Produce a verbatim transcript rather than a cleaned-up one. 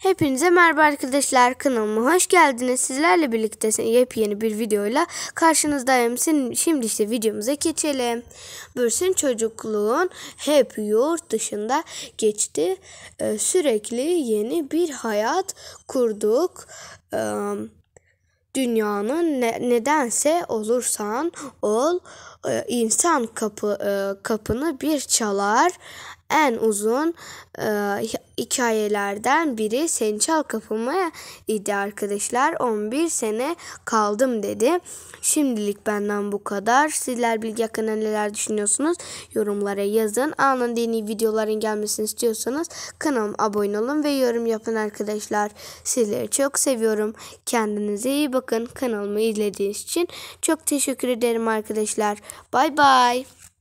Hepinize merhaba arkadaşlar, kanalıma hoş geldiniz. Sizlerle birlikte yepyeni bir videoyla karşınızdayım. Şimdi işte videomuza geçelim. Bürsün çocukluğun hep yurt dışında geçti. Ee, sürekli yeni bir hayat kurduk. Ee, dünyanın ne, nedense olursan ol, e, insan kapı e, kapını bir çalar. En uzun e, hikayelerden biri Sen Çal Kapımı idi arkadaşlar. on bir sene kaldım dedi. Şimdilik benden bu kadar. Sizler bilgi hakkında neler düşünüyorsunuz? Yorumlara yazın. Anında yeni videoların gelmesini istiyorsanız kanalıma abone olun ve yorum yapın arkadaşlar. Sizleri çok seviyorum. Kendinize iyi bakın. Kanalımı izlediğiniz için çok teşekkür ederim arkadaşlar. Bay bay.